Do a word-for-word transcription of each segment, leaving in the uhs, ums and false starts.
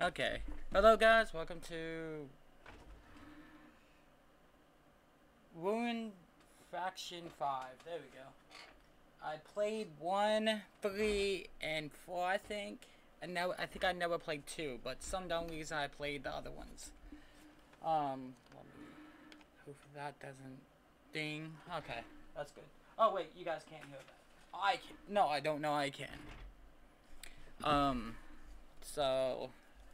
Okay. Hello guys, welcome to Ruin Faction five. There we go. I played one, three, and four, I think. And now I think I never played two, but some dumb reason I played the other ones. Um, let me hope that doesn't ding. Okay, that's good. Oh wait, you guys can't hear that. I can. No, I don't know I can. Um, so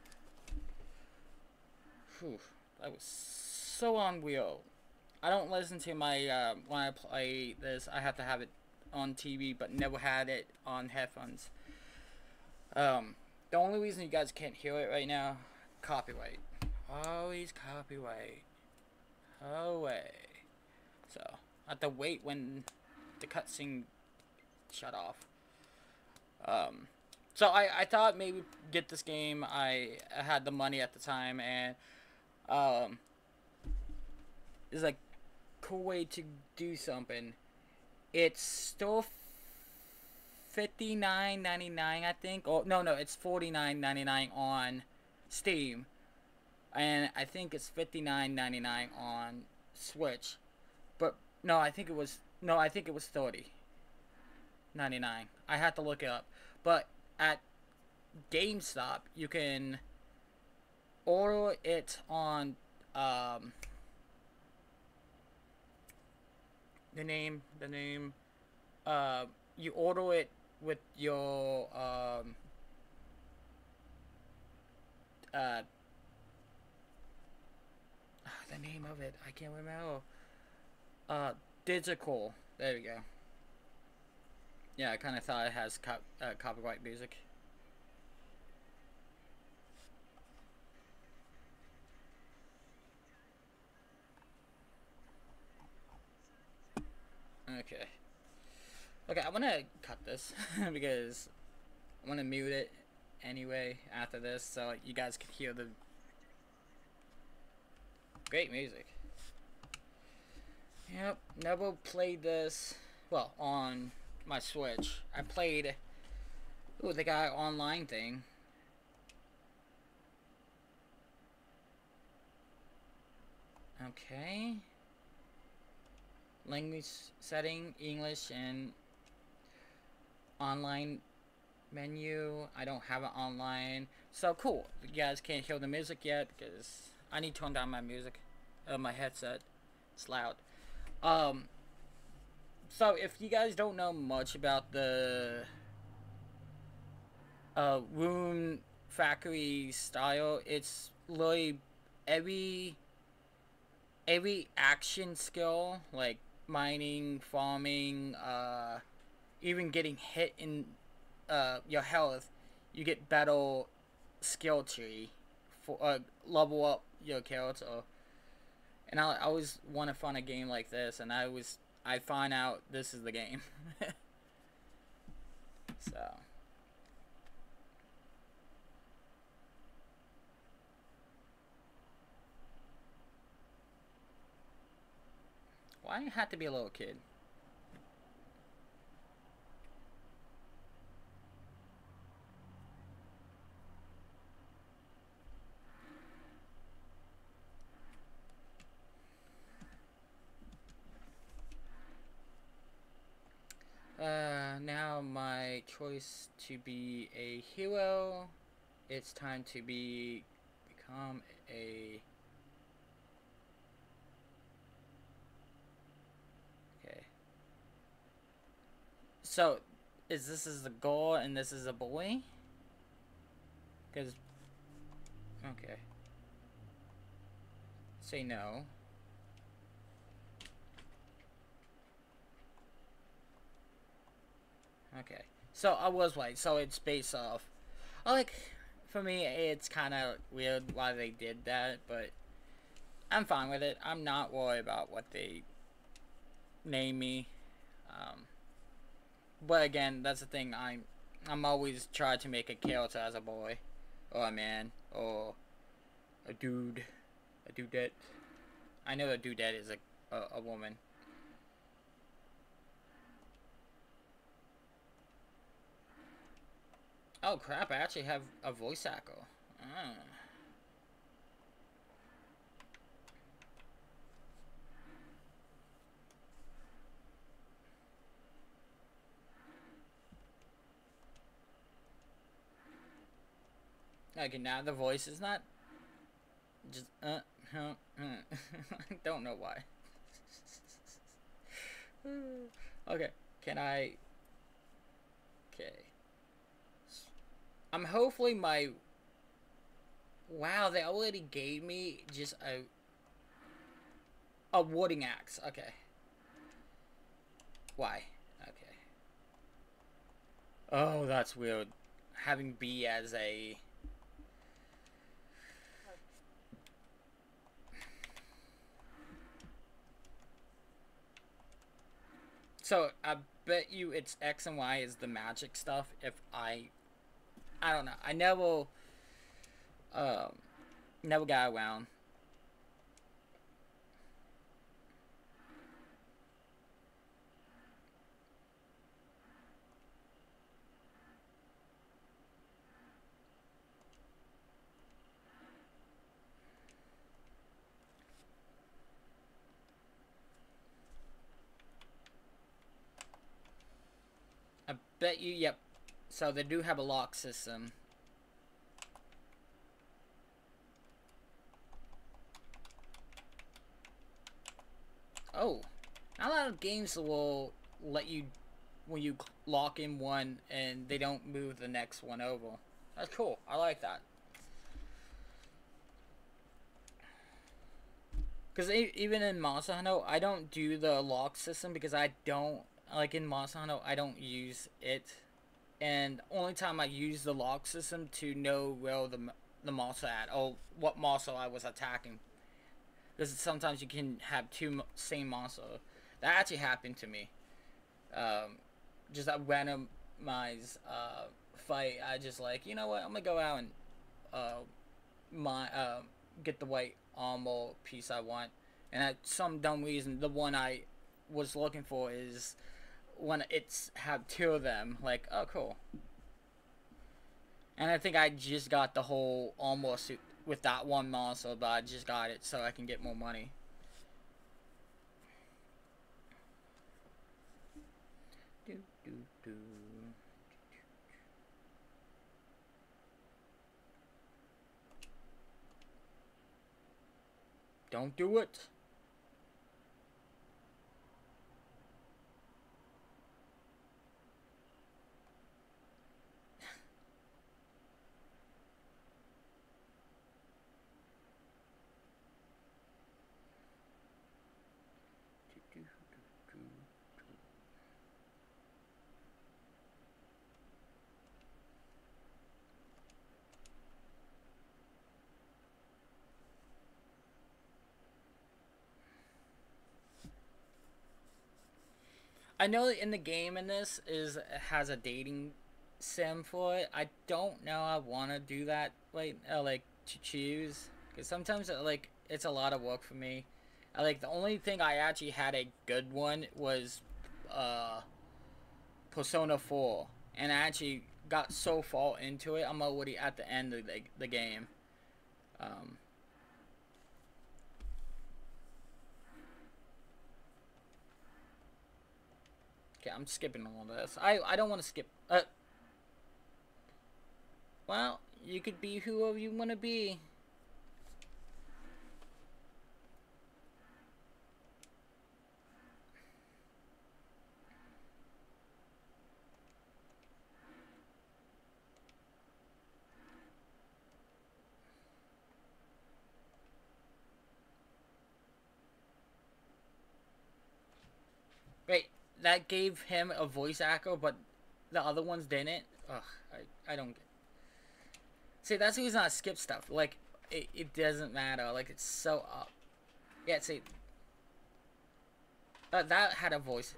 Whew, that was so unreal. I don't listen to my, uh, when I play this, I have to have it on T V, but never had it on headphones. Um, the only reason you guys can't hear it right now, copyright. Always copyright. Oh way. So, I have to wait when the cutscene shut off. Um, so I, I thought maybe get this game. I, I had the money at the time, and um, it's like cool way to do something. It's still fifty-nine ninety-nine, I think. Oh no, no, it's forty-nine ninety-nine on Steam, and I think it's fifty-nine ninety-nine on Switch. But no, I think it was no, I think it was thirty ninety-nine. I had to look it up. But at GameStop, you can order it on um the name the name uh you order it with your um uh the name of it, I can't remember. uh Digital, there we go. Yeah, I kind of thought it has co uh, copyright music. Okay, okay, I'm gonna cut this because I'm gonna mute it anyway after this so you guys can hear the great music. Yep, never played this, well, on my Switch. I played, ooh, the guy online thing. Okay. Language setting, English, and online menu. I don't have it online. So cool. You guys can't hear the music yet because I need to turn down my music. Uh, my headset. It's loud. Um, so if you guys don't know much about the uh, Rune Factory style, it's literally every every action skill, like mining, farming, uh, even getting hit in uh, your health, you get better skill tree for uh, level up your character. And I, I always want to find a game like this, and I was I find out this is the game. So why you have to be a little kid? Uh, now my choice to be a hero. It's time to be become a. Okay. So, is this is the girl and this is a boy? Because okay. Say no. Okay. So I was right. So it's based off. I like. For me, it's kind of weird why they did that, but I'm fine with it. I'm not worried about what they name me. Um, but again, that's the thing. I'm I'm always trying to make a character as a boy, or a man, or a dude, a dudette. I know a dudette is a a, a woman. Oh crap! I actually have a voice actor. Ah. Okay, now the voice is not just uh, huh, uh. I don't know why. Okay, can I? Okay, I'm hopefully my. Wow, they already gave me just a a wooding axe. Okay, why? Okay. Oh, that's weird. Having B as a. So I bet you it's X and Y is the magic stuff. If I, I don't know. I never, um, never got around. I bet you. Yep. So they do have a lock system. Oh, not a lot of games will let you when you lock in one and they don't move the next one over. That's cool. I like that. Because even in Monster Hunter, I don't do the lock system because I don't like in Monster Hunter. I don't use it, and only time I use the lock system to know where the the monster at or what monster I was attacking. Because sometimes you can have two same monster. That actually happened to me. Um, just a randomized uh, fight. I just like, you know what? I'm gonna go out and uh, my uh, get the white armor piece I want. And at some dumb reason, the one I was looking for is when it's have two of them. Like, oh, cool. And I think I just got the whole armor suit with that one monster, but I just got it so I can get more money. Do, do, do. Don't do it. I know that in the game in this is has a dating sim for it. I don't know I want to do that like uh, like to choose because sometimes uh, like it's a lot of work for me. I like the only thing I actually had a good one was uh Persona four, and I actually got so far into it. I'm already at the end of the, the game. Um, okay, I'm skipping all this. I I don't want to skip. Uh, well, you could be whoever you want to be. Wait, that gave him a voice echo, but the other ones didn't. Ugh, I I don't get. See, that's the reason I skip stuff. Like, it, it doesn't matter. Like, it's so up. Yeah, see, uh, that had a voice,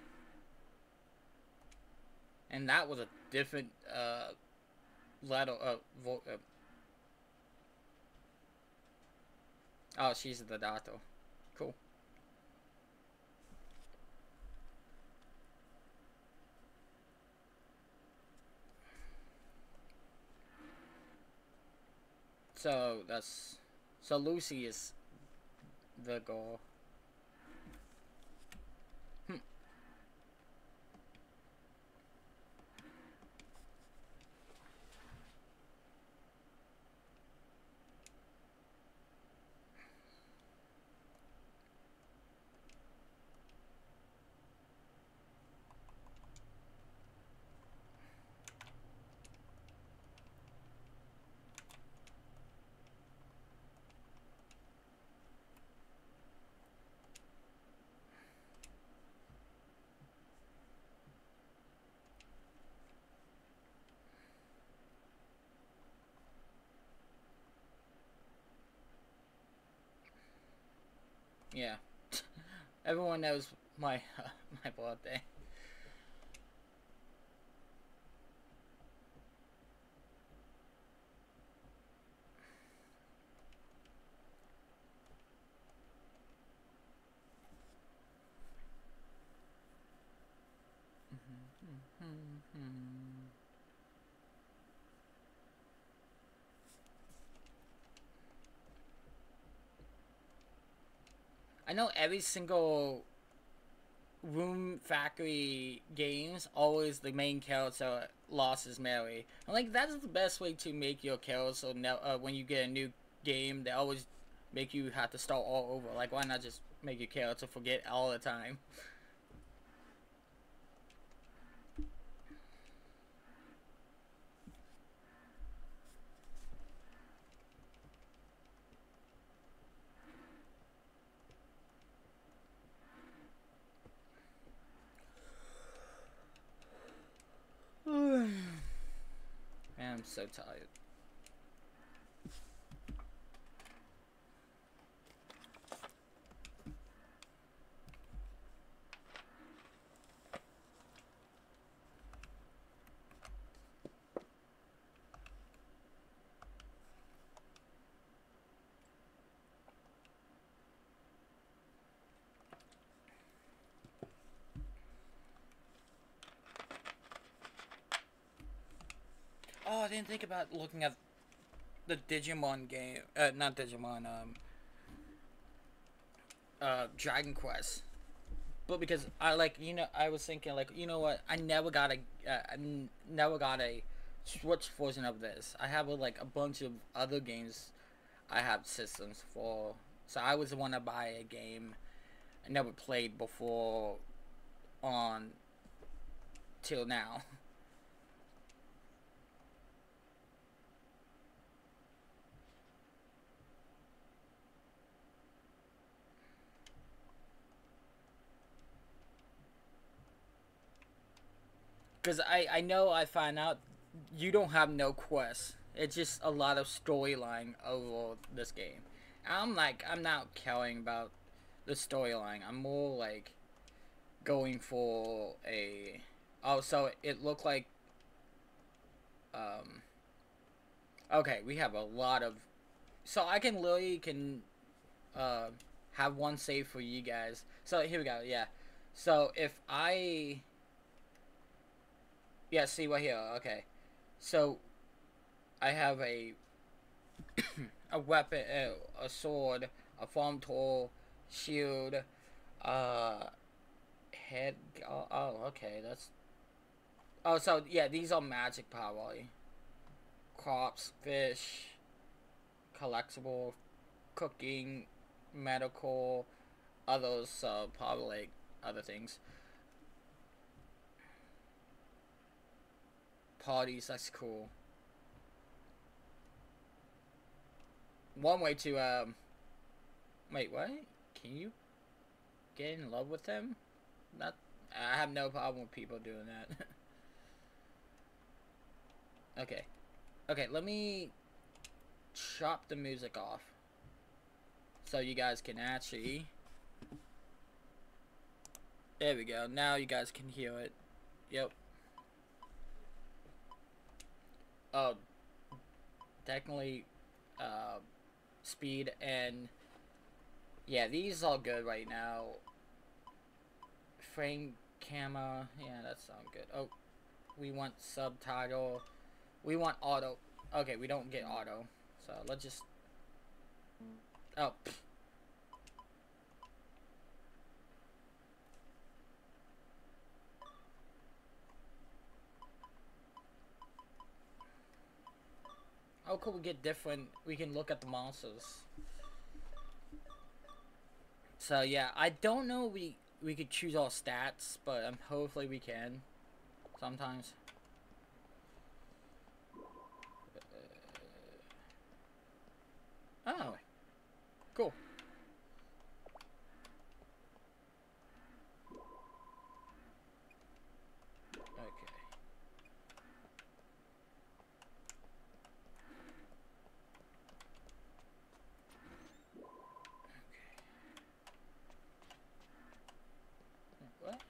and that was a different uh letter. Uh, vo- uh, oh, she's the doctor. Cool. So that's so Lucy is the goal. Hmm. Yeah. Everyone knows my uh, my birthday. I know every single Room Factory games always the main character lost is Mary. I'm like that's the best way to make your character so now uh, when you get a new game they always make you have to start all over. Like why not just make your character forget all the time? Man, I'm so tired. Oh, I didn't think about looking at the Digimon game. Uh, not Digimon. Um, uh, Dragon Quest. But because I like, you know, I was thinking like, you know what? I never got a, uh, I n- never got a Switch version of this. I have a, like a bunch of other games. I have systems for. So I was the one to buy a game I never played before on till now. Because I, I know I find out you don't have no quests. It's just a lot of storyline over this game. I'm like, I'm not caring about the storyline. I'm more like going for a. Oh, so it looked like. Um, okay, we have a lot of. So I can literally can uh, have one save for you guys. So here we go. Yeah. So if I. Yeah, see right here. Okay. So I have a a weapon, a, a sword, a farm tool, shield, uh, head. Oh, oh, okay, that's. Oh, so yeah, these are magic power. Crops, fish, collectible, cooking, medical, others, uh, probably like other things. Parties, that's cool. One way to, um, wait, what? Can you get in love with him? Not, I have no problem with people doing that. Okay. Okay, let me chop the music off. So you guys can actually... There we go. Now you guys can hear it. Yep. Oh, technically, uh, speed and... Yeah, these are good right now. Frame camera. Yeah, that sounds good. Oh, we want subtitle. We want auto. Okay, we don't get auto. So let's just. Oh. How could we get different? We can look at the monsters. So yeah, I don't know. We we could choose our stats, but um, hopefully we can. Sometimes. Oh, cool. Okay. What?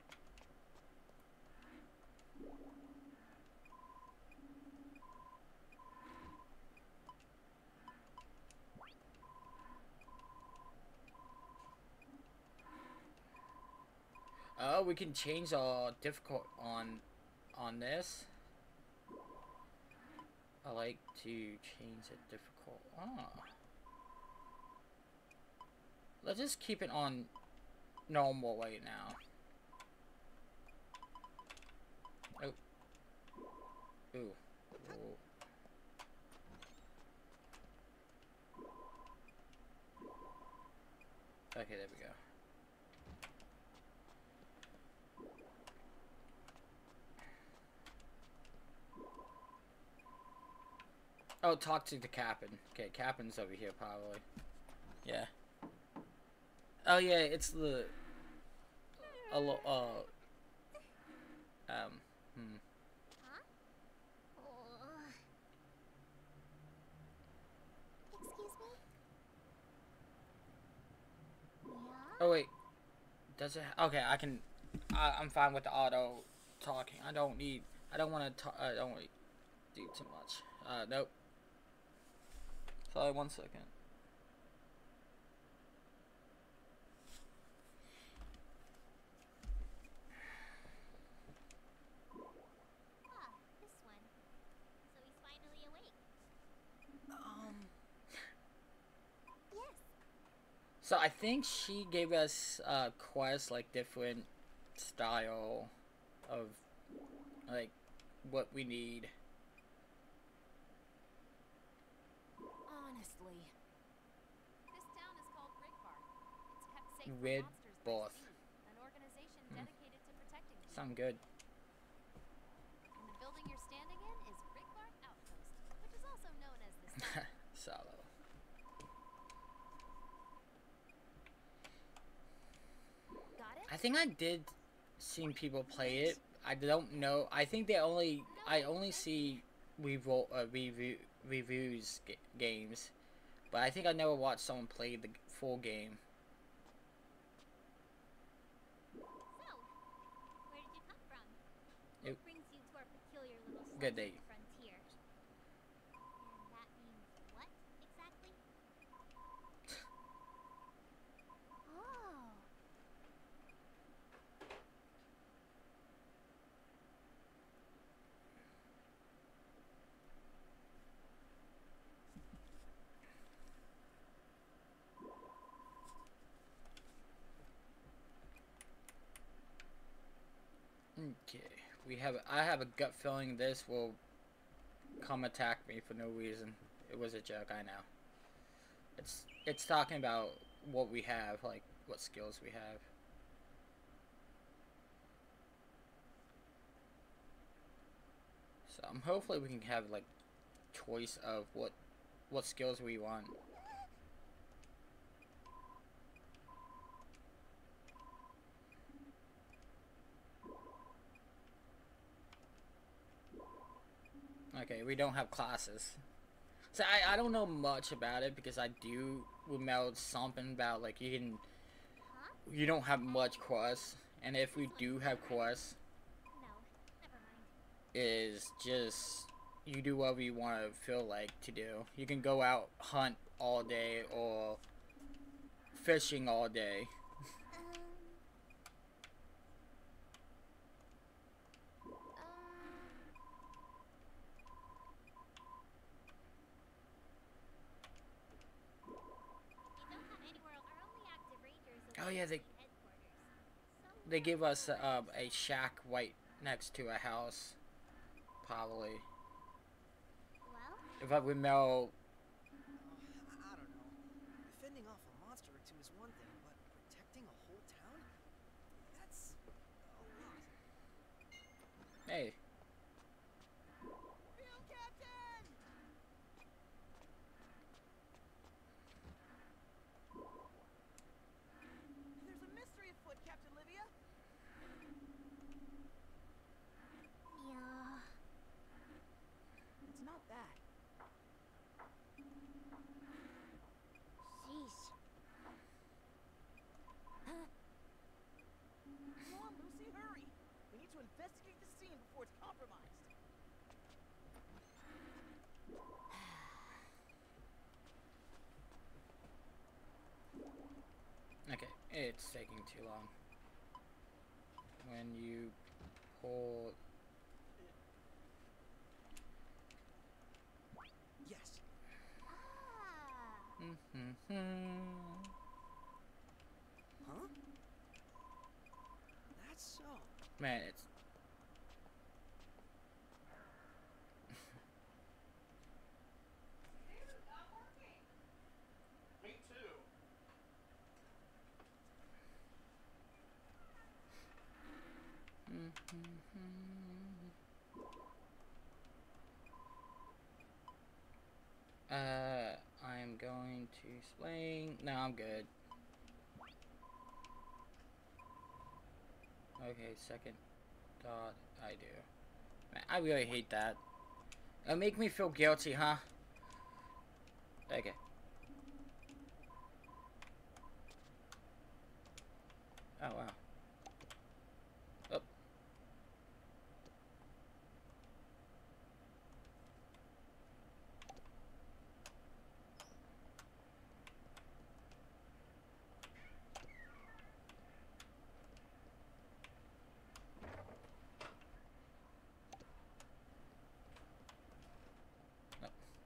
Oh, we can change our difficult on on this. I like to change it difficult. Ah. Let's just keep it on normal right now. Oh. Ooh. Ooh. Okay, there we go. Oh, talk to the captain. Okay, captain's over here probably. Yeah. Oh yeah, it's the. A lo uh. Um. Hmm. Huh? Oh. Excuse me? Yeah? Oh wait. Does it? Okay, I can. I, I'm fine with the auto talking. I don't need. I don't want to. I don't want to do too much. Uh, nope. Sorry, one second. Ah, this one. So he's finally awake. Um. Yes. So I think she gave us uh quests like different style of like what we need. Honestly. This town is called Rigbar. It's kept safe from Red monsters by both. Steed, an organization Hmm. dedicated to protecting people. Sound good. And the building you're standing in is Rigbar Outpost, which is also known as the Silo. Solo. Got it? I think I did see people play it. I don't know. I think they only. I only see revol uh, review reviews g games, but I think I never watched someone play the full game. So, where did you come from? Yep. What brings you to our peculiar little Good slice day. of the frontier? And that means what, exactly? Oh. Okay. We have. I have a gut feeling this will come attack me for no reason. It was a joke. I know. It's it's talking about what we have, like what skills we have. So um, hopefully we can have like choice of what what skills we want. Okay, we don't have classes. So I, I don't know much about it because I do remember something about like you can Huh? you don't have much quests, and if we do have quests, No, never mind. is just you do whatever you want to feel like to do. You can go out hunt all day or fishing all day. Um. Um. Yeah, they headquarters. So they give us uh, a shack right next to a house, probably. well, If I remember, Uh, I, I don't know. Fending off a monster or two is one thing, but protecting a whole town? That's a lot. hey, Field Captain! There's a mystery afoot, Captain Livia. yeah. It's not that. Sheesh. Come on, Lucy, hurry. We need to investigate the scene before it's compromised. okay, it's taking too long. When you pull, Yes. Ah. mm-hmm. Huh? That's so. Man, it's Me too. uh, I'm going to explain. No, I'm good. Okay, second thought, I do. Man, I really hate that. It'll make me feel guilty, huh? Okay. Oh, wow. Oh. No.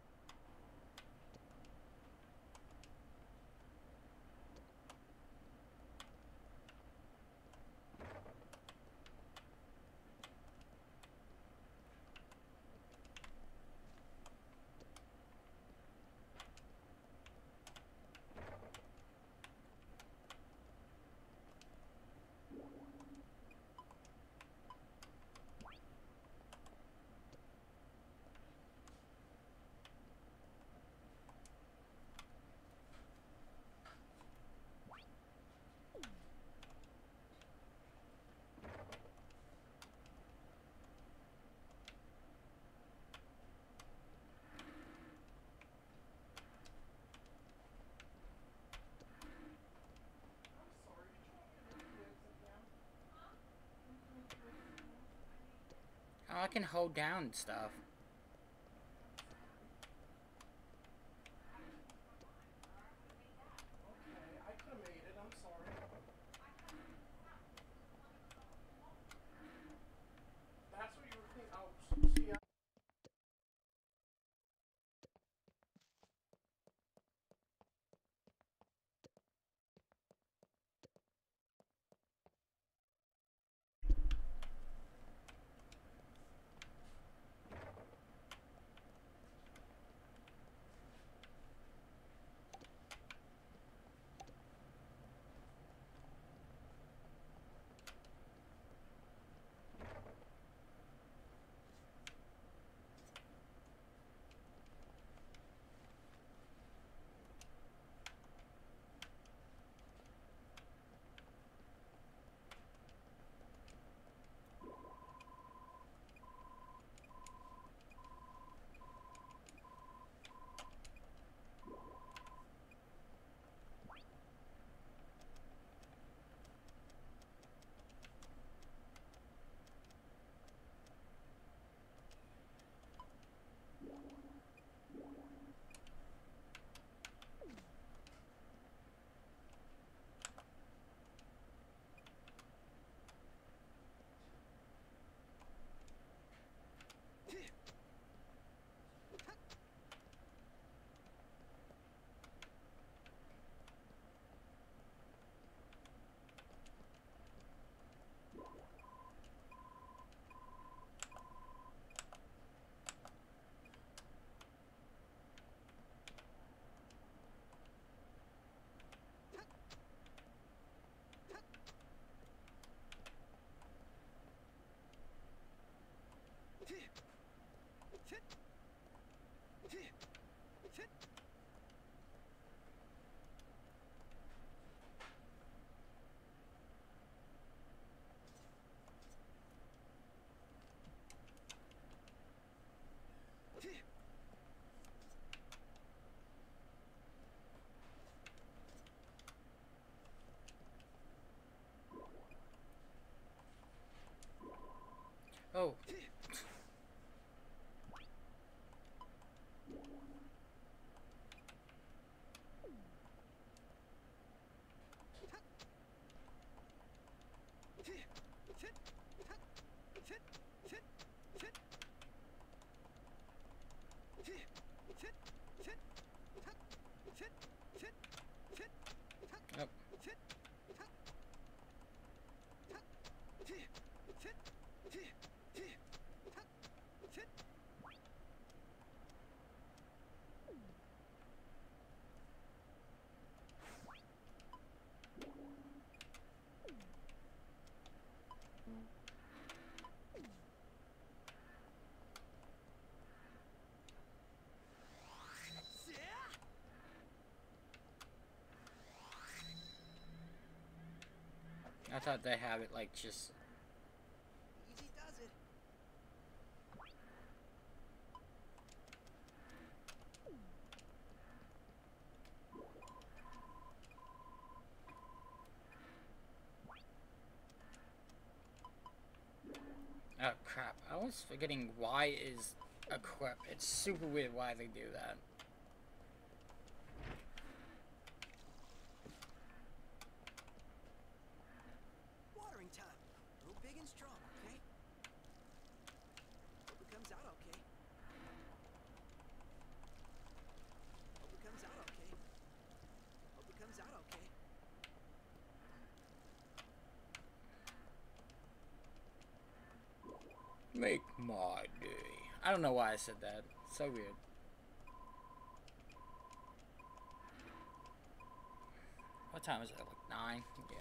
Oh, I can hold down stuff. Okay, I could have made it. I'm sorry. That's what you were thinking. Oh, see, I Oh. Yep. I thought they have it like just. Easy does it. Oh crap! I was forgetting why is equip. It's super weird why they do that. Watering time. Go big and strong, okay? Hope it comes out okay. Hope it comes out okay. Hope it comes out okay. Make my day. I don't know why I said that. So weird. What time is it? Like nine? Yeah.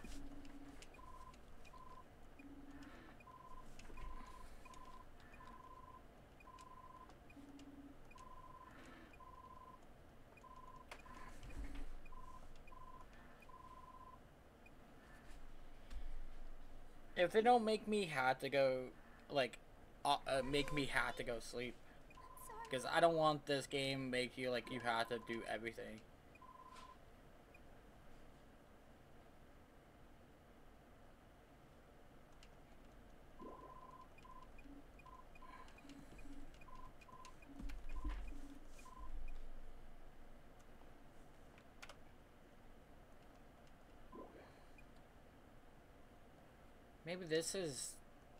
If they don't make me have to go, like, uh, uh, make me have to go sleep. Because I don't want this game make you like you have to do everything. Maybe this is...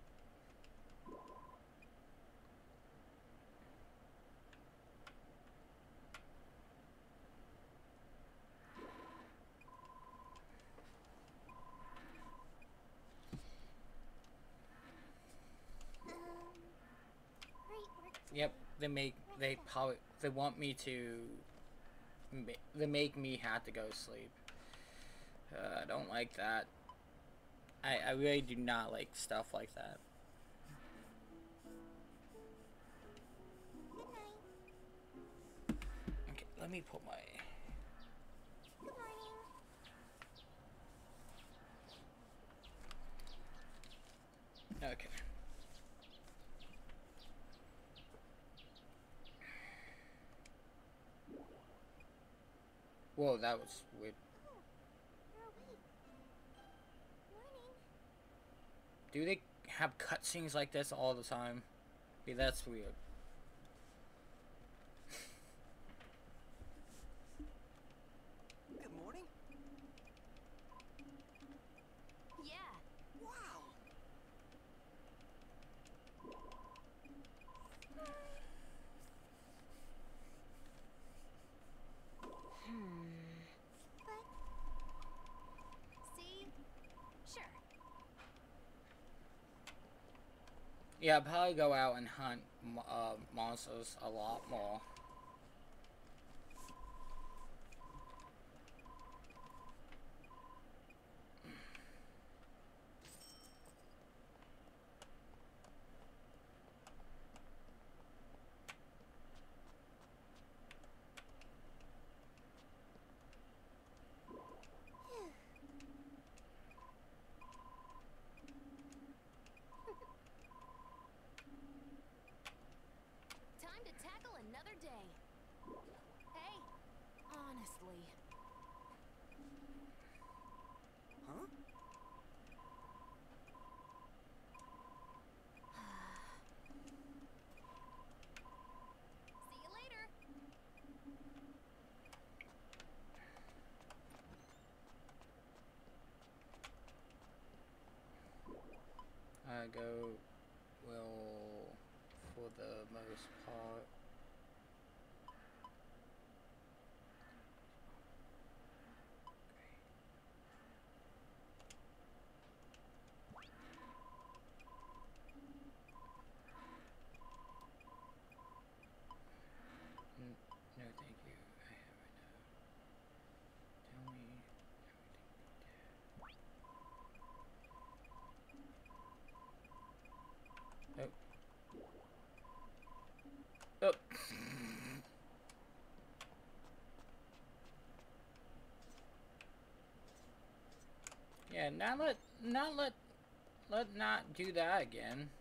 Yep, they make, they probably, they want me to, ma they make me have to go sleep. Uh, I don't like that. I, I really do not like stuff like that. Good night. Okay, let me put my... Good morning. Okay. Whoa, that was weird. Oh, you're awake. Morning. Do they have cutscenes like this all the time? Yeah, that's weird. Good morning. Yeah. Wow. But See? Sure. Yeah, I'll probably go out and hunt mo- uh, monsters a lot more. another day. Hey, honestly. Huh? See you later. I go well for the most part. N- No, thank you. I have right now. Tell me everything. Oh. Oh. Yeah, now let not let let not do that again.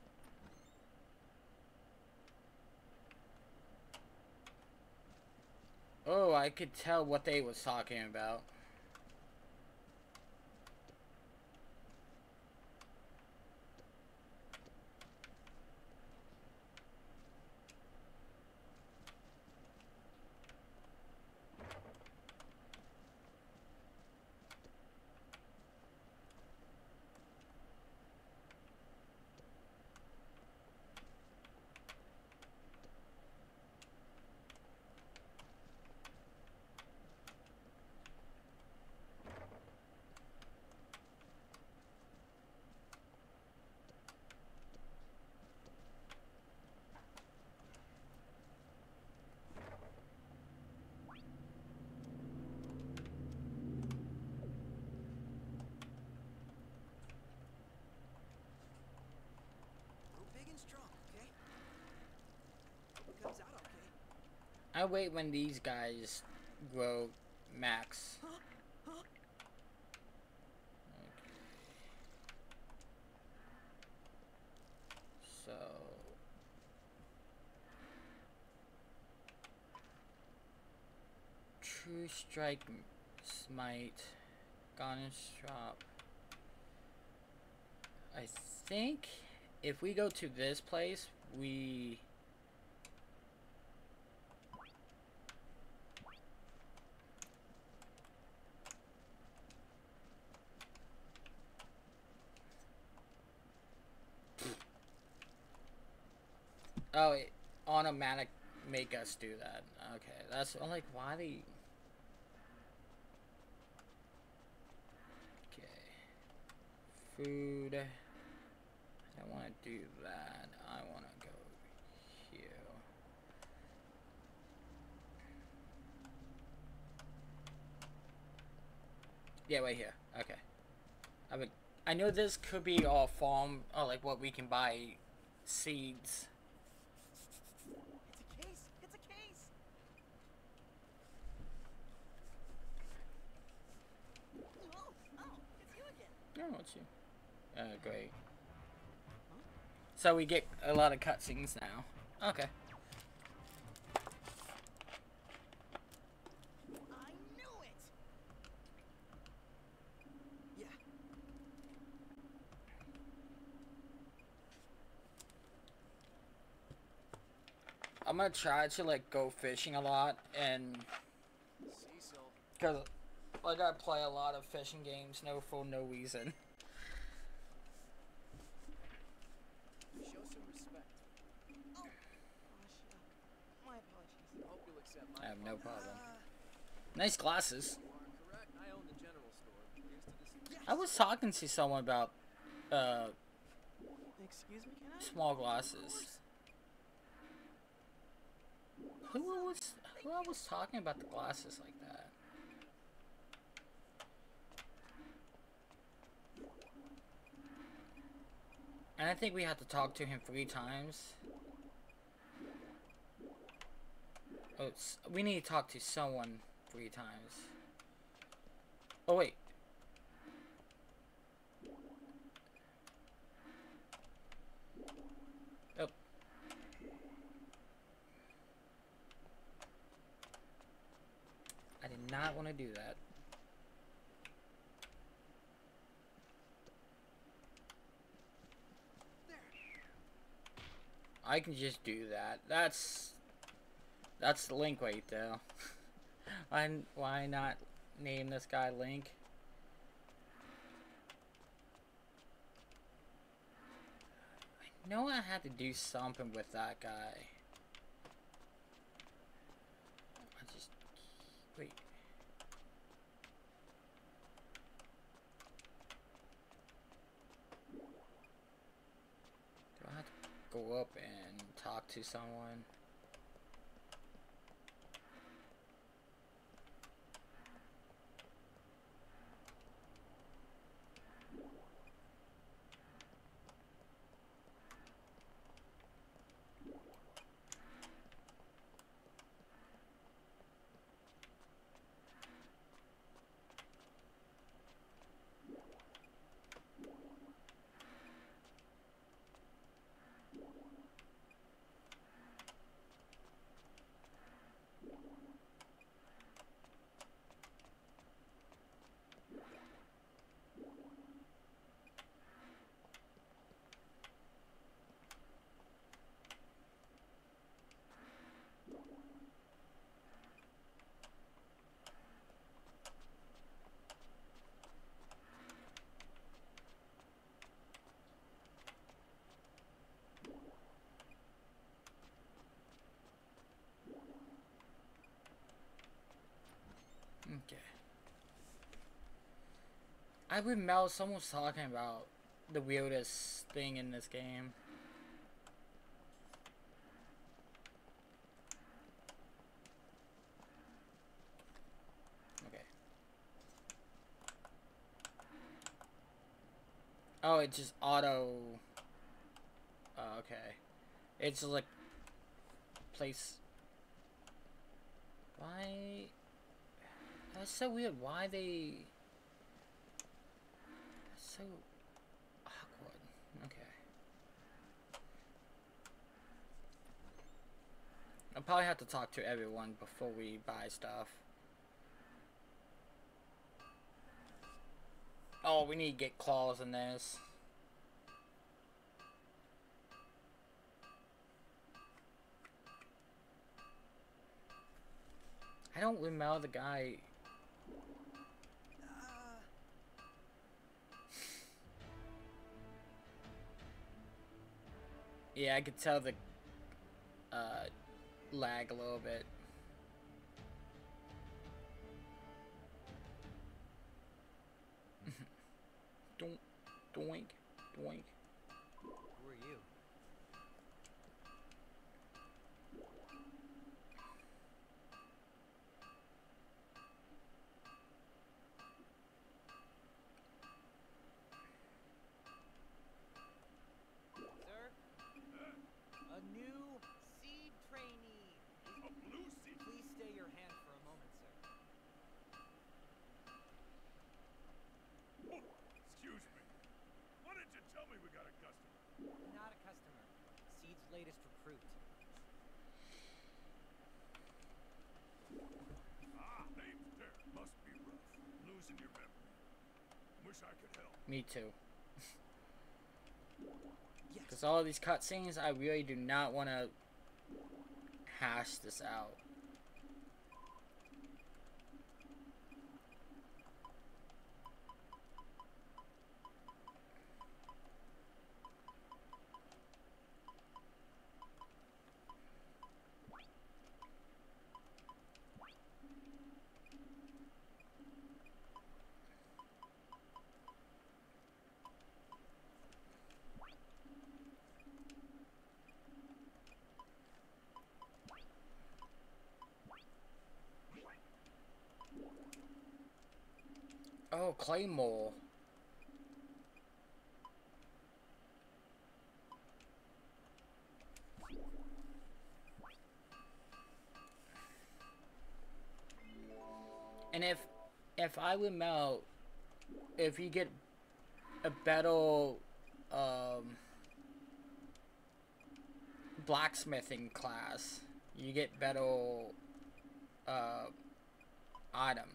Oh, I could tell what they was talking about. Grow big and strong, okay? Hope it comes out okay. I wait when these guys grow max. Huh? Huh? So True Strike, Smite, Garnish Drop. I think if we go to this place, we oh, it automatic make us do that. Okay, that's I'm like why they. Okay, food. I don't want to do that. I want to go here. Yeah, right here. Okay. I would. I know this could be all farm, or like what we can buy, seeds. It's a case! It's a case! Oh, oh, it's you again. Oh, it's you. Uh, great. So we get a lot of cutscenes now. Okay. I knew it! Yeah. I'm gonna try to like go fishing a lot, and Cecil. cause like I play a lot of fishing games, no for no reason. Show some respect. Oh, gosh, uh, my apologies. Hope you'll accept my I have no apologies. problem. Uh, Nice glasses. you are correct. I own the general store. Here's to this. Yes. I was talking to someone about uh Excuse me, can I? small Of glasses. course. Who was who I was talking about the glasses like that? And I think we had to talk to him three times. Oh, it's, we need to talk to someone three times. Oh wait. Oh. not want to do that. I can just do that. That's that's the Link right there. why why not name this guy Link? I know I had to do something with that guy. I just wait. Do I have to go up and talk to someone? Okay. I remember someone was talking about the weirdest thing in this game. Okay. Oh, it just auto. Oh, okay. It's like place. Why? That's so weird. Why they? That's so awkward. Okay. I'll probably have to talk to everyone before we buy stuff. Oh, we need to get claws in this. I don't remember the guy. Yeah, I could tell the uh, lag a little bit. Doink, doink, doink. Who are you? Sir? A new seed trainee. A blue seed? Please stay your hand for a moment, sir. Oh, excuse me. Why didn't you tell me we got a customer? Not a customer. Seed's latest recruit. Ah, name's Derek. Must be rough. Losing your memory. Wish I could help. Me too. Yes. Because all these cutscenes, I really do not want to hash this out. Oh, Claymore. And if if I remember, if you get a better um, blacksmithing class, you get better uh, item.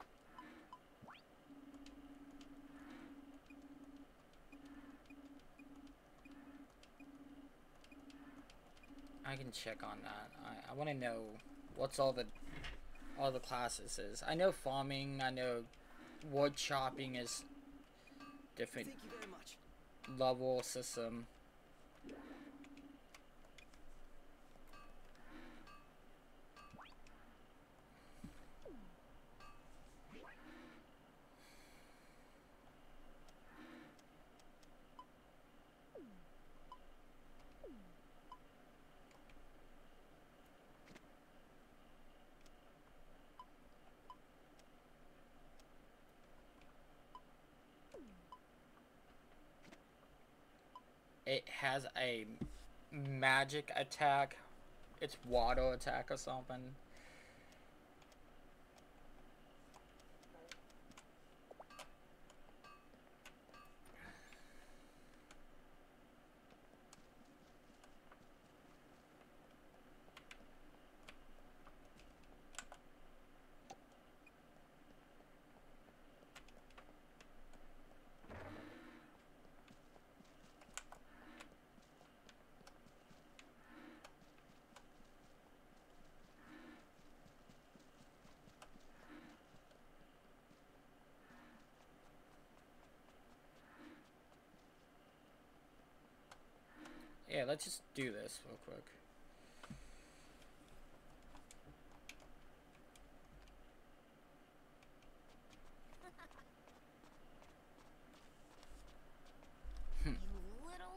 I can check on that. I, I want to know what's all the all the classes is. I know farming. I know wood chopping is different Thank you very much. level system. It has a magic attack. It's water attack or something. Yeah, let's just do this real quick. You little.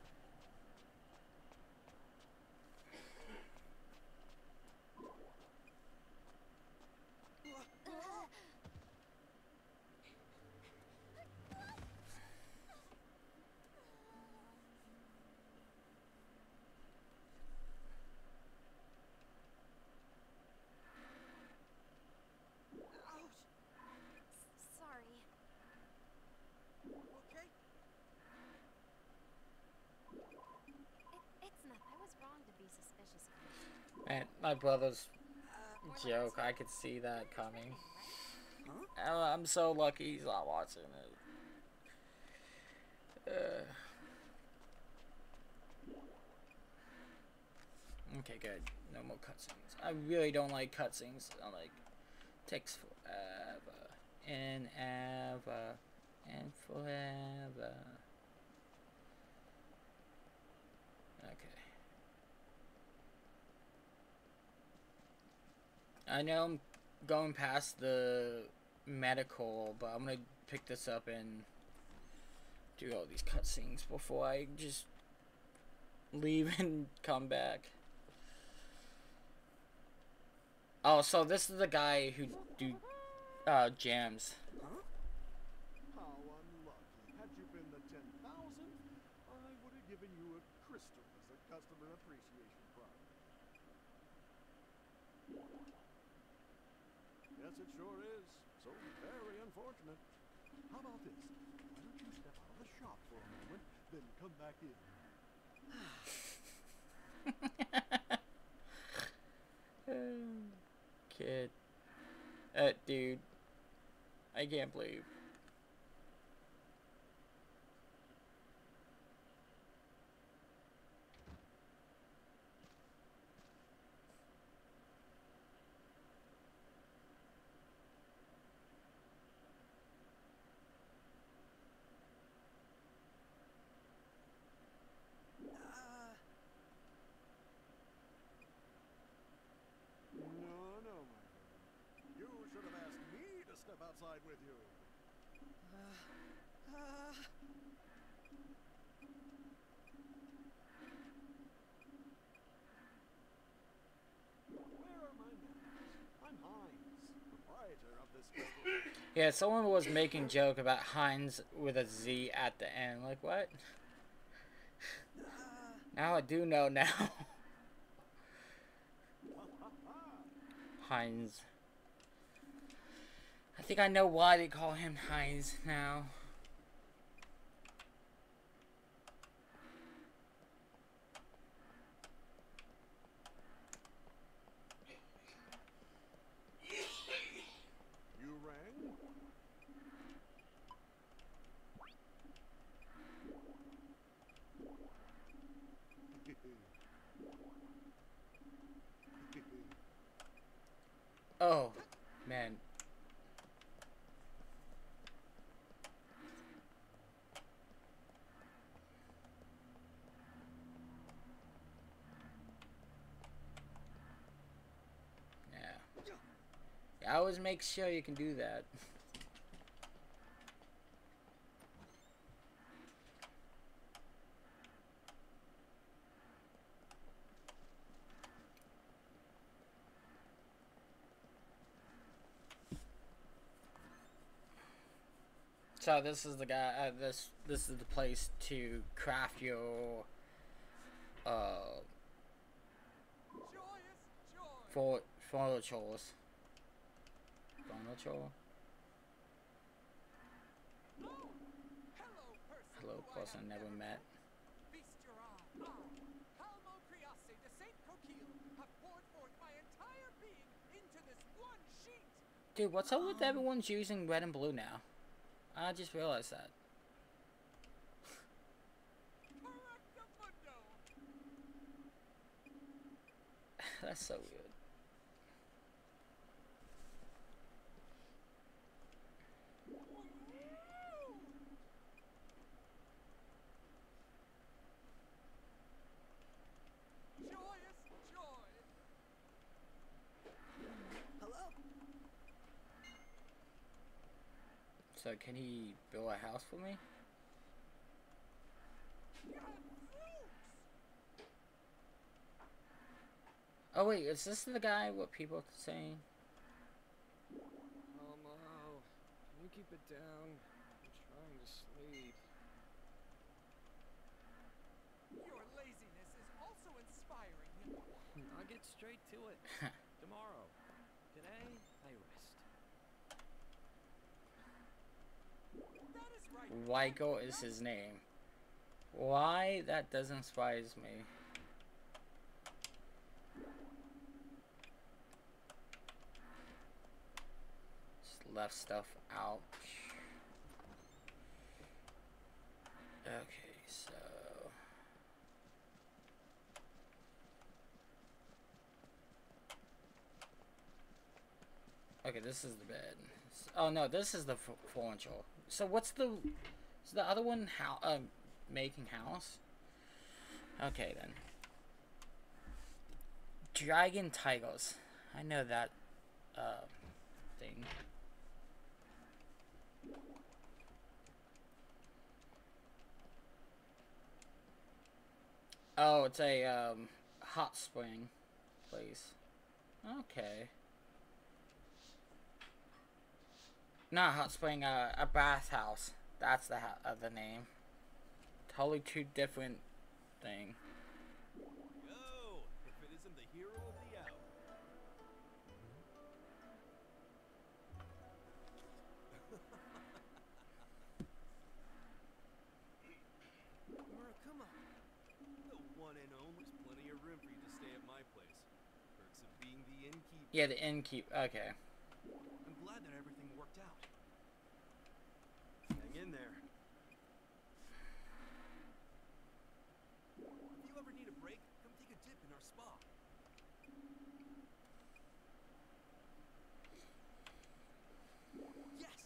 Ouch. Sorry. Okay. It, it's not. I was wrong to be suspicious of you. Man, my brother's Uh, More like joke, two. I could see that You're coming. threatening, right? huh? Oh, I'm so lucky he's not watching it. Uh. Okay, good. No more cutscenes. I really don't like cutscenes. I like takes forever and ever and forever. Okay. I know I'm going past the medical, but I'm gonna pick this up and do all these cutscenes before I just leave and come back. Oh, so this is the guy who do uh, jams. Huh? How unlucky. Had you been the ten thousandth, I would have given you a crystal as a customer appreciation prize. Yes, it sure is. So very unfortunate. How about this? Why don't you step out of the shop for a moment, then come back in? Kid. Uh, dude. I can't believe. Uh, No, no, my friend. You should have asked me to step outside with you. uh, uh, Where are my manners? I'm Heinz, proprietor of this crystal. Yeah, someone was making joke about Heinz with a Z at the end. Like, what? uh, Now I do know now. Ha ha ha! Heinz. I think I know why they call him Heinz now. Oh, man. Yeah. Yeah, always make sure you can do that. So this is the guy. Uh, this this is the place to craft your uh Joyous joy! for furnitures. Furniture. Oh, hello, person. Hello, who I person have never met. Feast your eye. I, Calmo Criasse de Saint Coquille, have poured forth my entire being into this one sheet. Dude, what's up with everyone's using red and blue now? I just realized that. Correctamundo. That's so weird. Joyous joy. Hello? So can he build a house for me? Oh wait, is this the guy? What people are saying? Elmo, can you keep it down? I'm trying to sleep. Your laziness is also inspiring. I'll get straight to it. Tomorrow. Today, I rest. That is right. Wyko is his name. Why? That doesn't surprise me. Just left stuff out. Okay, so okay, this is the bed. Oh no, this is the f furniture. So what's the? Is the other one how? Um, making house. Okay then. Dragon Tigers. I know that uh thing. Oh, it's a um hot spring place. Okay. Not hot spring, uh, a bathhouse. That's the ha uh, the name. Totally two different thing. Yo, if it isn't the hero of the hour. Murakuma. The one and only. There's plenty of room for you to stay at my place. Perks of being the innkeeper. Yeah, the innkeep. Okay. I'm glad that everything worked out. Hang in there. If you ever need a break, come take a dip in our spa. Yes!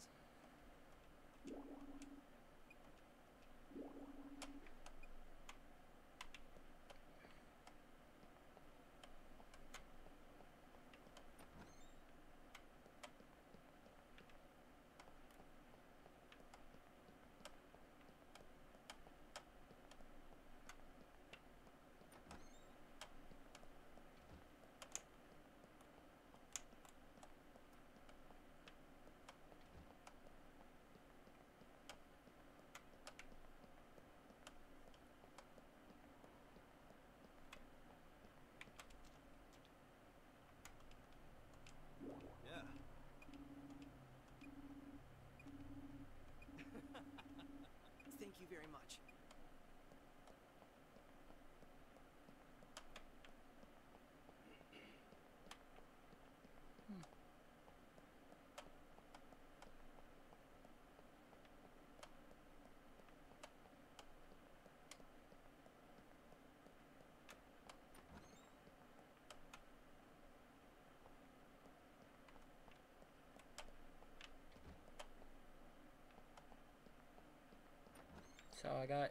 So I got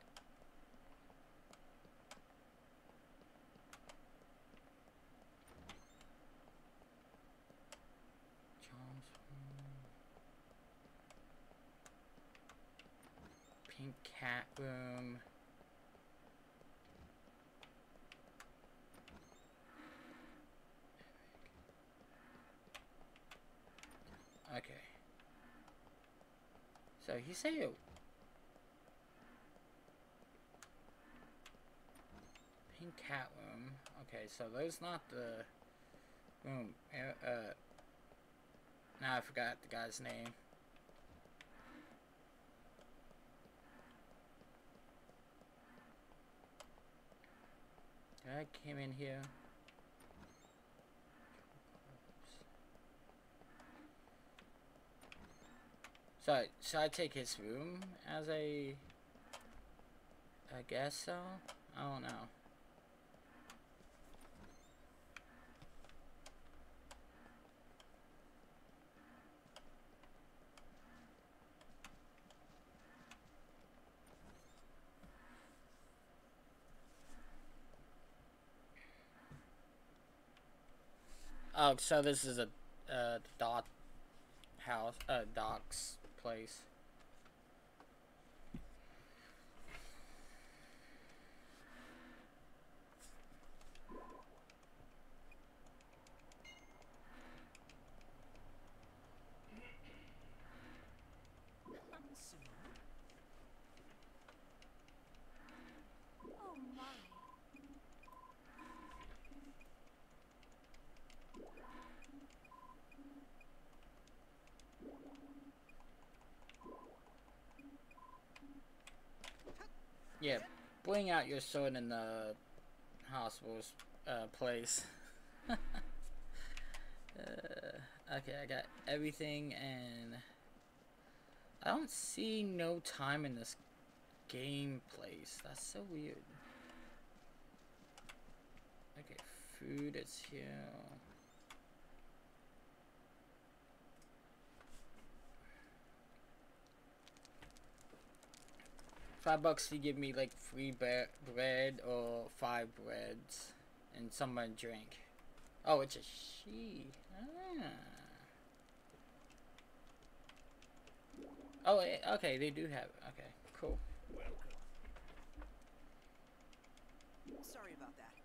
Charms room. Pink cat room. Okay. So he said Pink cat room. Okay, so there's not the room. Uh, uh now I forgot the guy's name. I came in here. So, should I take his room as a... I guess so? I don't know. Oh, so this is a uh, dot house, uh, Doc's place. Oh my. Yeah, bring out your sword in the hospital's uh, place. uh, okay, I got everything, and I don't see no time in this game place. That's so weird. Okay, food is here. Five bucks to give me like free bre bread or five breads and someone drink. Oh, it's a she. Ah. Oh, eh, okay, they do have it. Okay, cool. Sorry about that.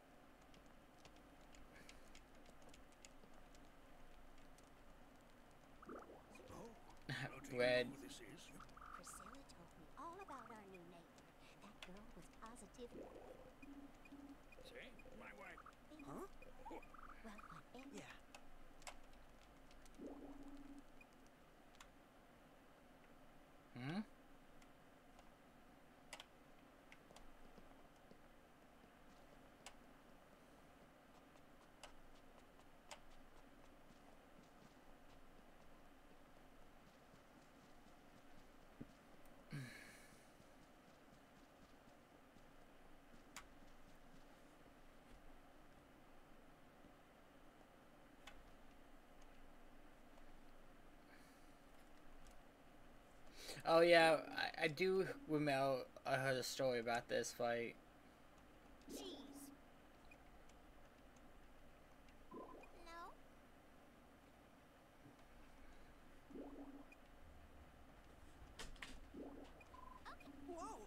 Bread. Priscilla told me all about our new neighbor. That girl was positive. See? My wife. Huh? Well, whatever. Yeah. Hmm? Oh yeah, I, I do remember I heard a story about this fight. Cheese. No. Whoa!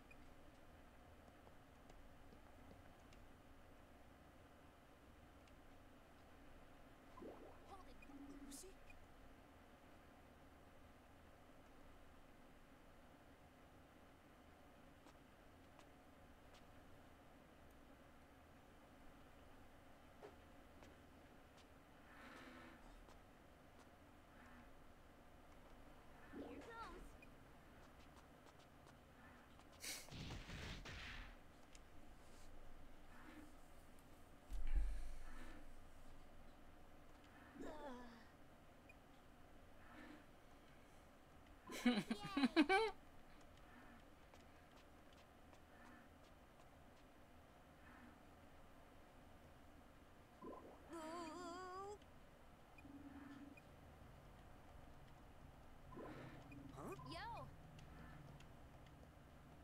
Hold it. Lucy? Here goes. Yay. Ooh. Huh? Yo.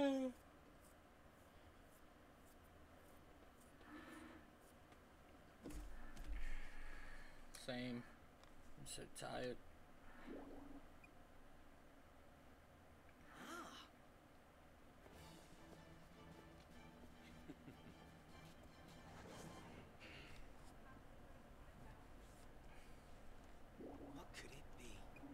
Same. I'm so tired. What could it be?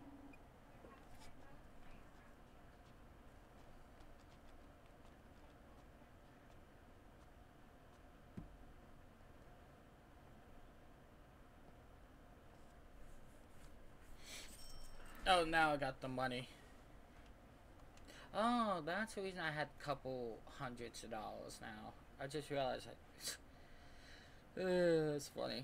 Oh, now I got the money. Oh, that's the reason I had a couple hundreds of dollars now. I just realized I... Ugh, it's funny.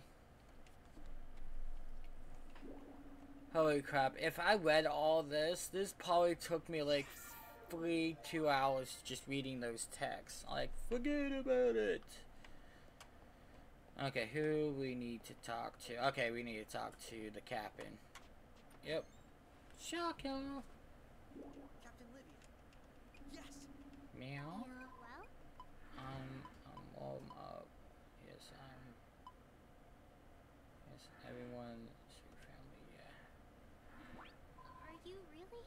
Holy crap. If I read all this, this probably took me like three, two hours just reading those texts. Like, forget about it. Okay, who we need to talk to? Okay, we need to talk to the captain. Yep. Shocker. Captain Livia. Yes. Meow. You well? Um, I'm warm up. Yes, I'm. Yes, everyone. Sweet family, yeah. Are you really?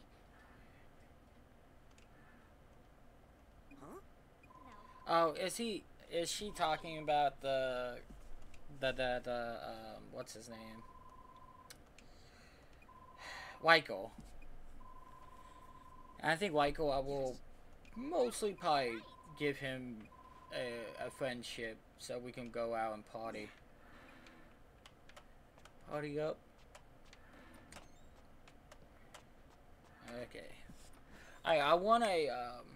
Huh? No. Oh, is he? Is she talking about the, the the the um? What's his name? Wyko. I think Wyko, I will mostly probably give him a, a friendship so we can go out and party. Party up. Okay. I I want a um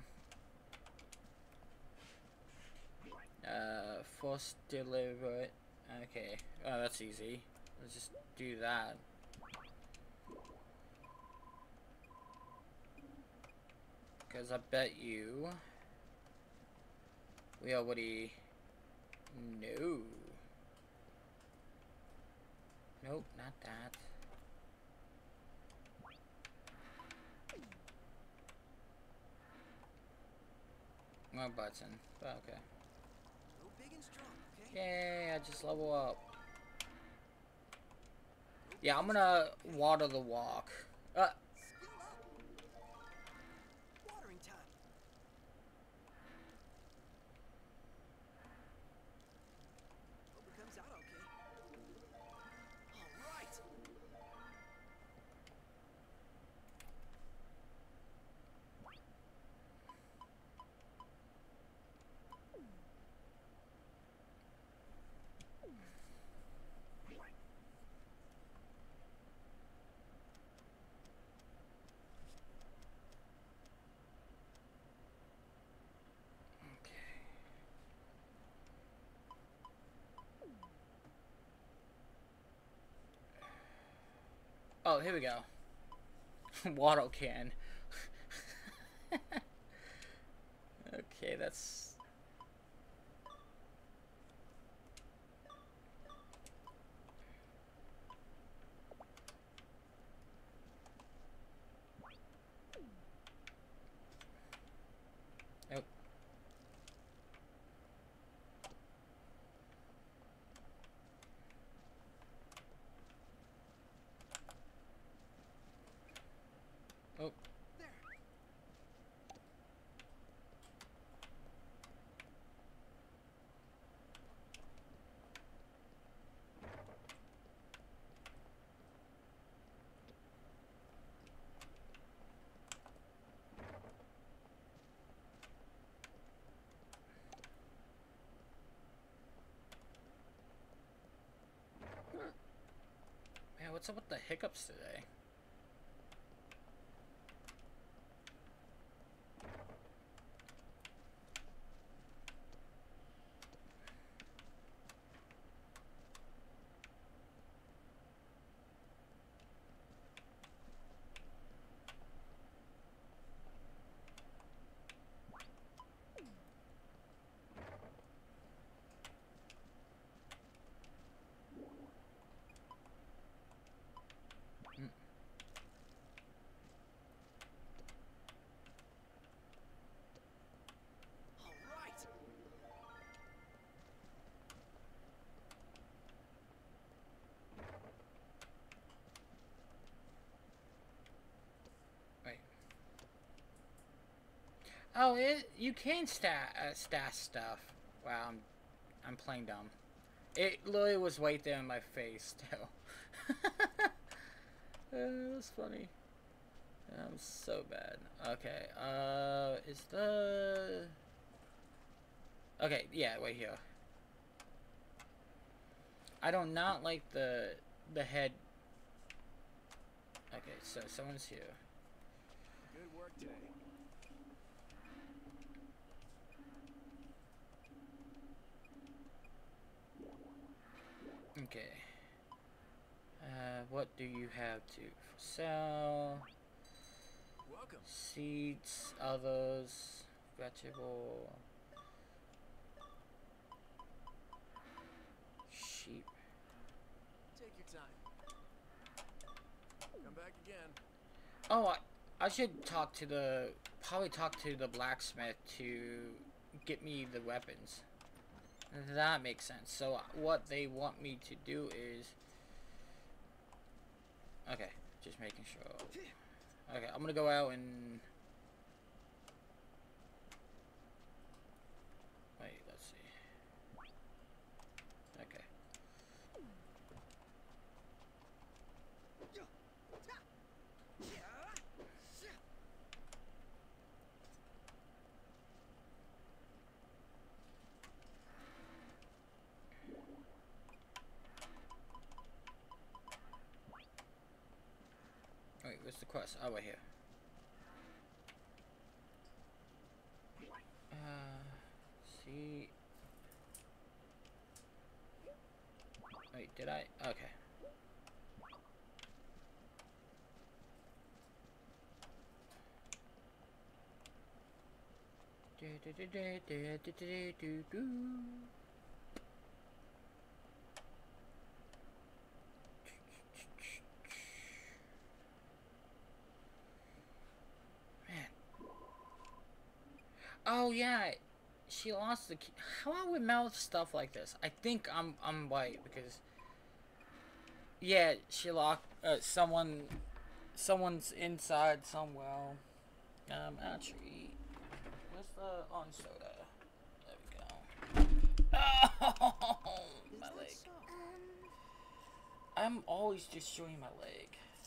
uh force deliver it. Okay. Oh, that's easy. Let's just do that. Because I bet you we already know. Nope, not that. More button. Oh, okay. Go big and strong, okay? Yay, I just level up. Yeah, I'm gonna water the walk. Uh, Skill up. Watering time. Hope it comes out okay. All right. oh, here we go. Water can. Okay, that's... Nope. Oh. There. Man, what's up with the hiccups today? Oh, it, you can stat uh, stash stuff. Wow, I'm, I'm playing dumb. It literally was right there in my face, too. uh, that's funny. I'm so bad. Okay, uh, is the... Okay, yeah, right here. I do not like the, the head... Okay, so someone's here. Good work today. Okay. Uh, what do you have to sell? Welcome. Seeds, others, vegetable, sheep. Take your time. Come back again. Oh, I, I should talk to the, probably talk to the blacksmith to get me the weapons. That makes sense. So what they want me to do is, okay, just making sure. Okay, I'm gonna go out and wait. Let's see. Okay. Wait, where's the quest? Oh, right here. Uh, see. Wait, did I? Okay. Do, do, do, do, do, do, do, do, do. Oh yeah, she lost the key. How I would mouth stuff like this? I think I'm I'm right because yeah, she locked uh, someone. Someone's inside somewhere. Um, actually, where's the on soda? There we go. Oh, my leg. I'm always just showing my leg.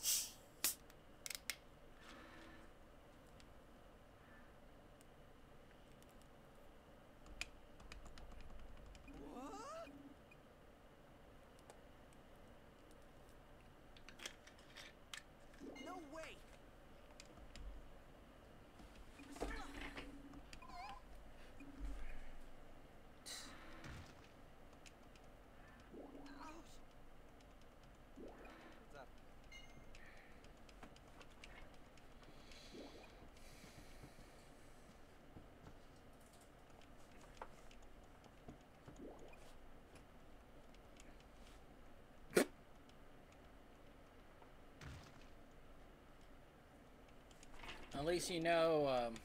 At least you know, um...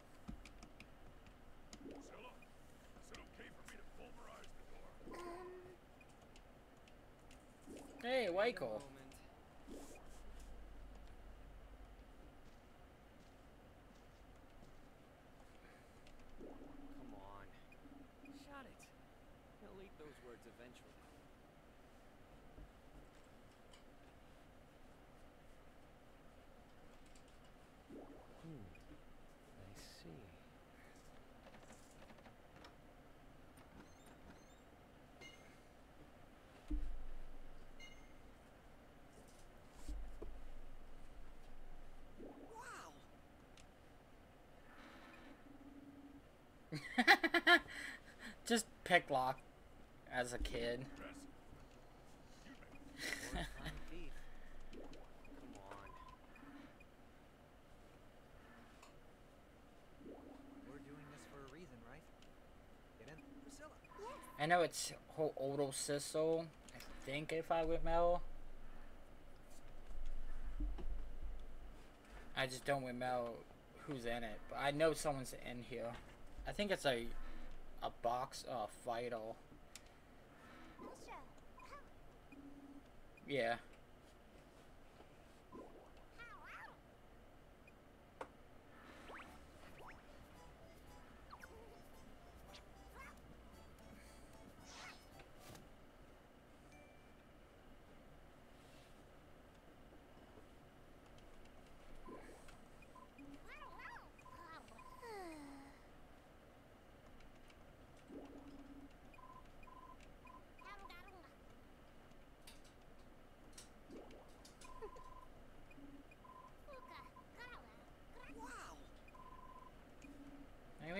Hey, Waco. Come on. Shut it. He'll eat those words eventually. Hmm. I see. Just pick lock as a kid. Or a fine thief. Come on. We're doing this for a reason, right? Get in. Priscilla. I know it's whole Odo Sissel, I think, if I remember. I just don't remember who's in it, but I know someone's in here. I think it's a a box uh vital. Yeah.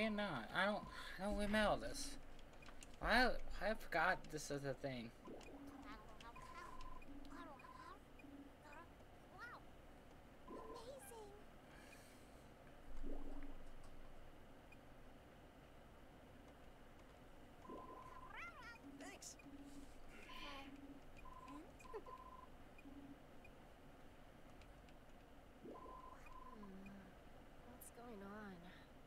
we're not. I don't. I don't remember this. I I forgot this is a thing. Wow. Amazing. Thanks. What's going on?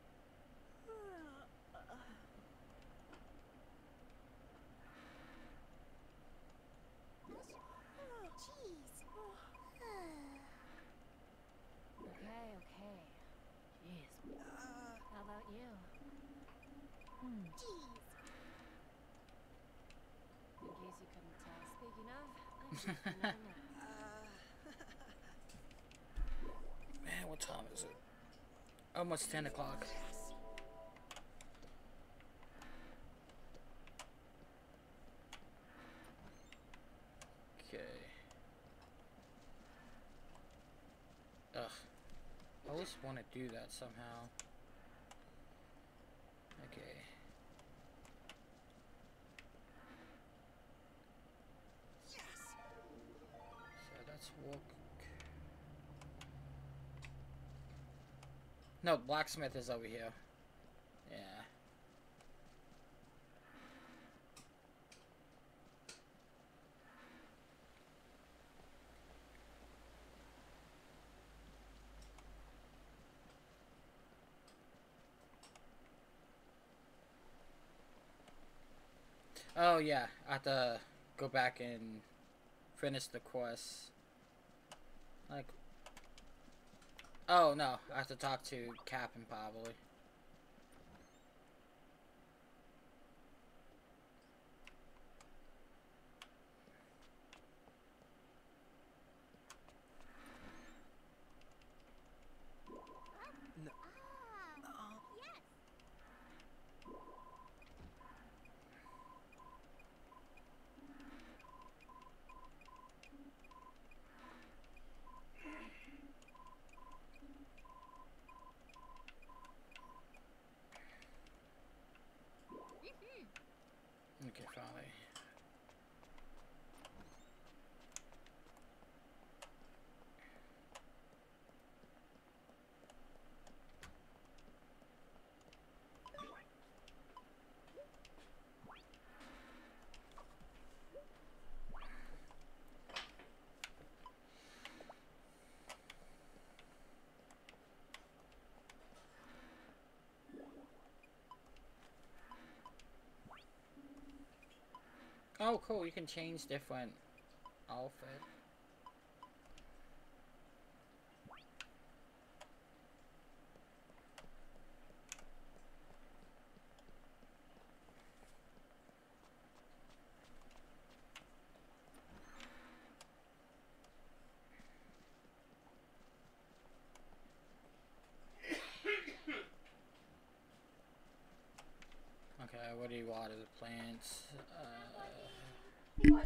Jeez. Okay, okay. Jeez. Uh, How about you? Jeez. In case you couldn't tell, speaking of, I'm due for another nap. uh, Man, what time is it? Almost ten o'clock. Okay. Ugh. I always want to do that somehow. Okay. yes. So that's walk. No, blacksmith is over here. Yeah. Oh yeah, I have to go back and finish the quest. Like, oh no, I have to talk to Captain probably. No. Ah, yes. Okay, finally. Oh, cool. You can change different outfit. Okay, what do you water the plants? Uh,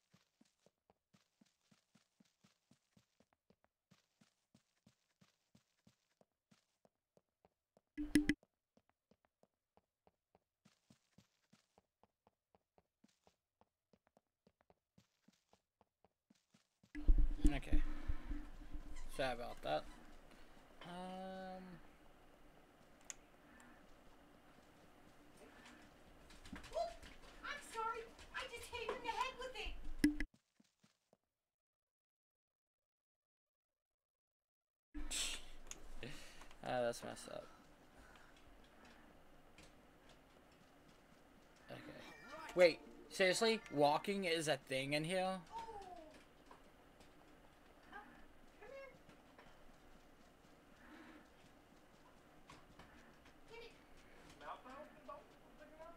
okay. Sorry about that. Um. I'm sorry. I just hit him in the head with it. Ah, that's messed up. Okay. Wait, seriously? Walking is a thing in here? Mouth mouth and bone? Big enough?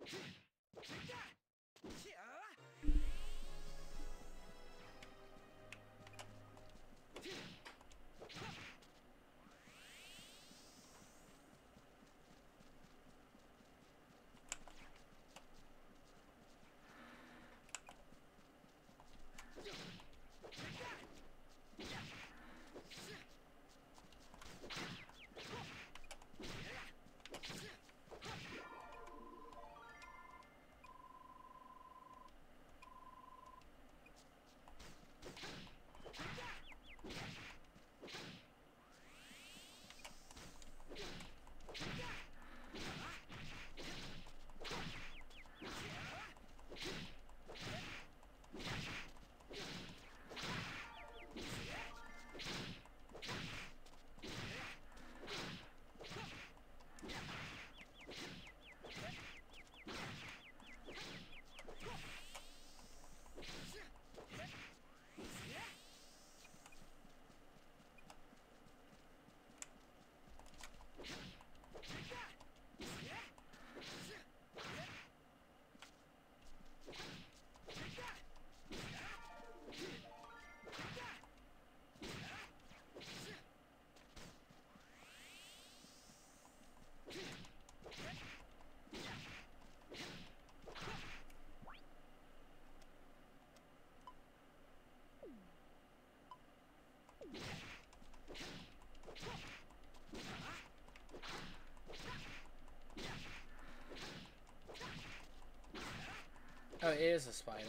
Oh, it is a spider.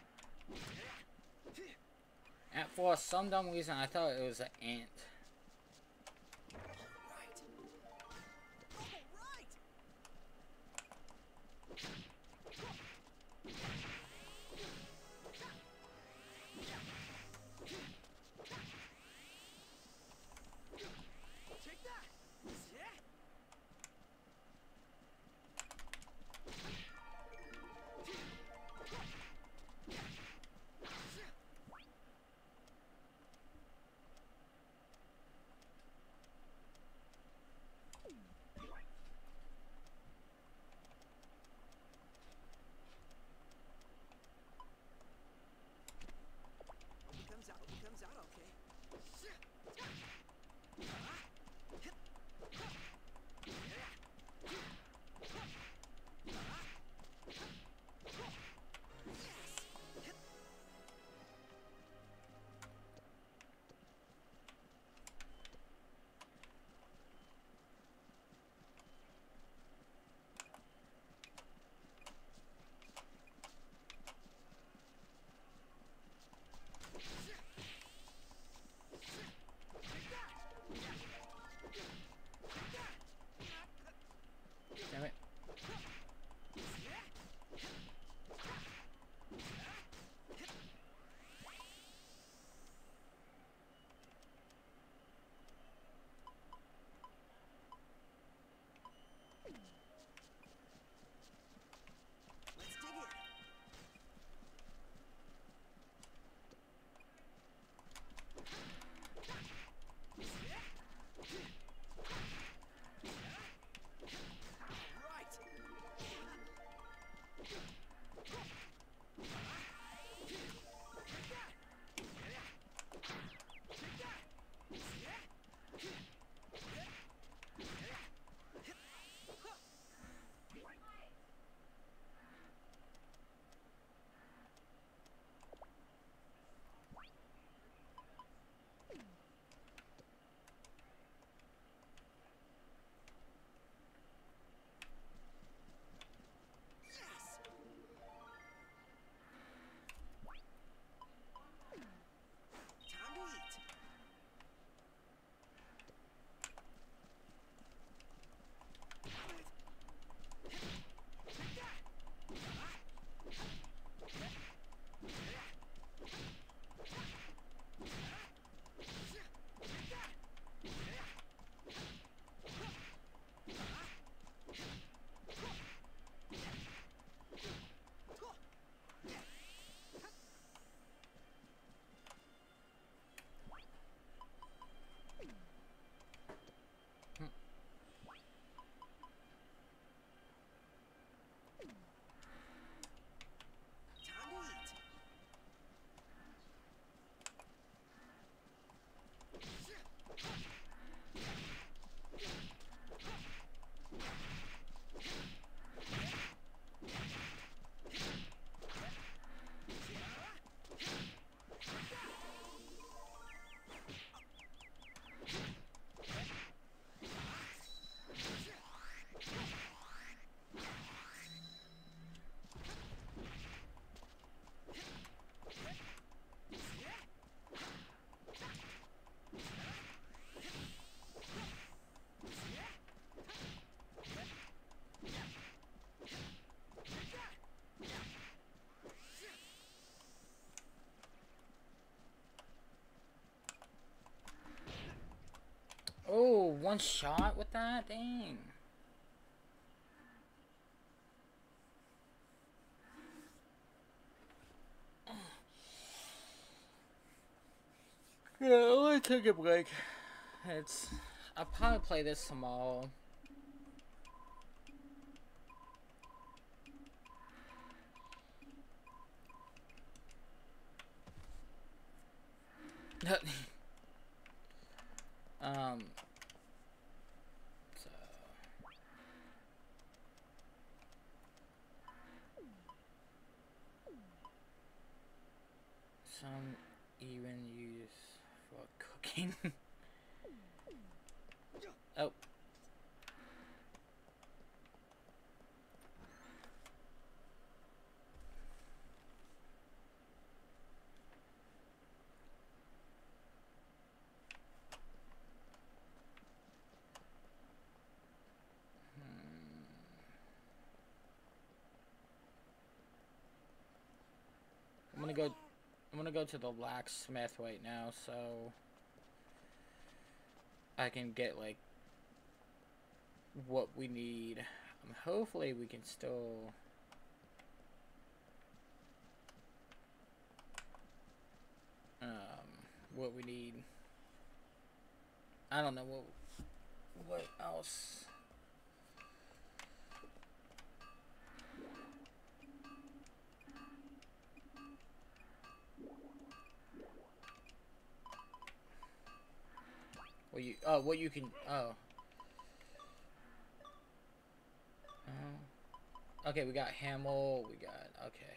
And for some dumb reason, I thought it was an ant. Damn it. Right. one shot with that? Dang. Yeah, I'll let take a break. It's... I'll probably play this tomorrow. um... So... Some even use for cooking. Oh. I'm gonna go I'm gonna go to the blacksmith right now so I can get like what we need. Um, hopefully we can still um what we need. I don't know what what else. What you oh what you can oh uh, okay, we got Hamel, we got okay.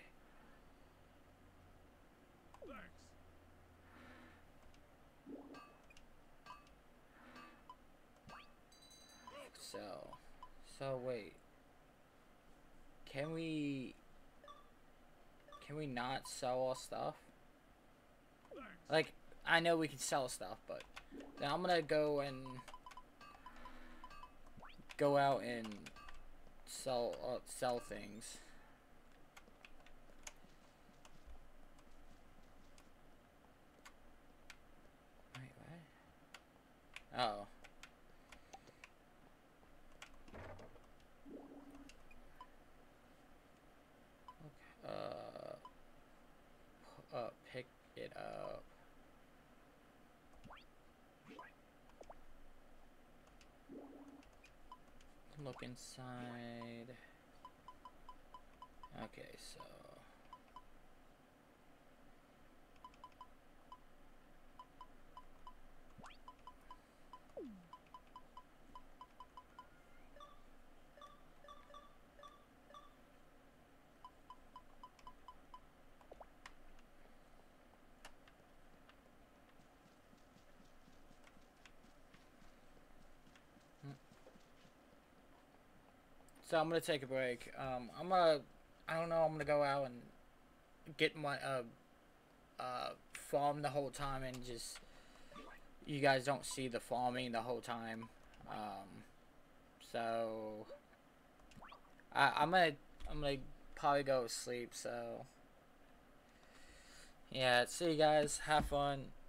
So so wait. Can we can we not sell our stuff? Like I know we can sell stuff, but then I'm gonna go and go out and sell uh, sell things. Wait, what? Oh. Okay. Uh. Uh. Pick it up. Look inside. Okay, so So I'm gonna take a break. Um, I'm gonna, I don't know. I'm gonna go out and get my uh, uh, farm the whole time, and just you guys don't see the farming the whole time. Um, so I, I'm gonna, I'm gonna probably go to sleep. So yeah, see you guys. Have fun.